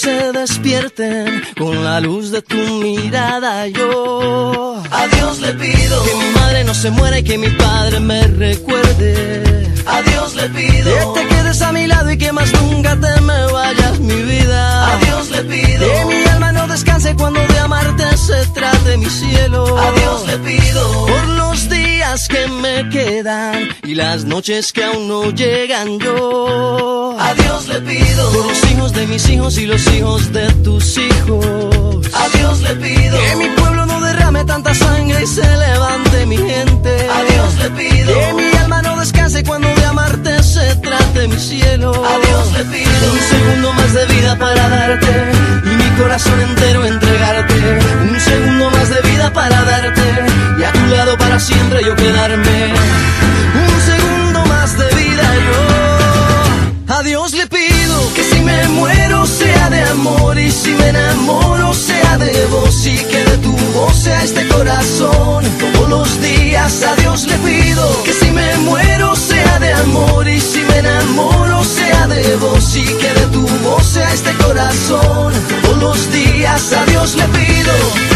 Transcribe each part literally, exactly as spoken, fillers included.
se despierten con la luz de tu mirada. Yo a Dios le pido que mi madre no se muera y que mi padre me recuerde. A Dios le pido que te quedes a mi lado y que más nunca te me vayas, mi vida. A Dios le pido que mi alma no descanse cuando de amarte se trate, mi cielo. A Dios le pido por los días que me quedan y las noches que aún no llegan. Yo a Dios le pido por los hijos de mis hijos y los hijos de tus hijos. A Dios le pido que mi pueblo no derrame tanta sangre y se levante mi gente. A Dios le pido que mi alma no descanse cuando de amarte se trate, mi cielo. A Dios le pido un segundo más de vida para darte y mi corazón entero entregarte. Un segundo más de vida para darte y a tu lado para siempre yo quedarme. Un segundo más de vida yo a Dios le pido que si me muero sea de amor y si me enamoro sea de vos y que de tu voz sea este corazón. Todos los días a Dios le pido que si me muero sea de amor y si me enamoro sea de vos y que de tu voz sea este corazón. Todos los días a Dios le pido,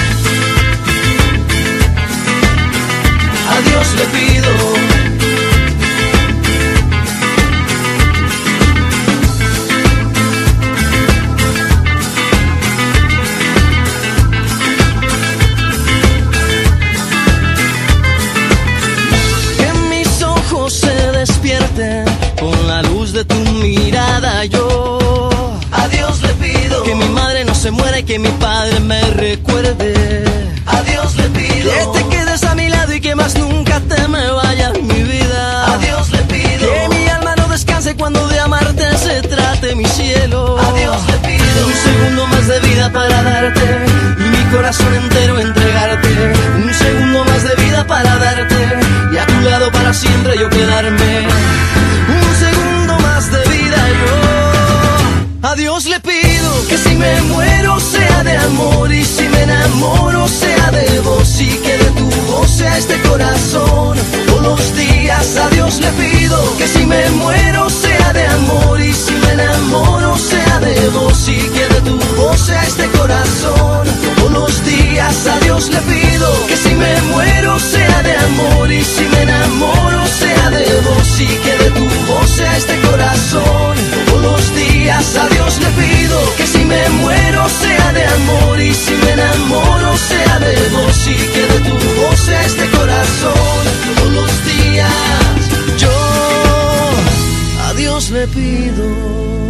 a Dios le pido. Con la luz de tu mirada yo a Dios le pido que mi madre no se muera y que mi padre me recuerde. A Dios le pido que te quedes a mi lado y que más nunca te me vayas, mi vida. A Dios le pido que mi alma no descanse cuando de amarte se trate, mi cielo. A Dios le pido un segundo más de vida para darte y mi corazón entero entregarte. Un segundo más de vida para darte y a tu lado para siempre yo quedarme. Un segundo más de vida yo a Dios le pido que si me muero sea de amor y si me enamoro sea de vos y que de tu voz sea este corazón. Todos los días a Dios le pido que si me muero sea de amor y si me enamoro sea de vos y que de tu voz sea este corazón. Todos los días a Dios le pido que si me muero sea de amor y si me enamoro sea de vos y que de tu voz sea este corazón. Todos los días a Dios le pido que si me muero sea de amor y si me enamoro sea de vos y que de tu voz sea este corazón. Todos los días yo a Dios le pido.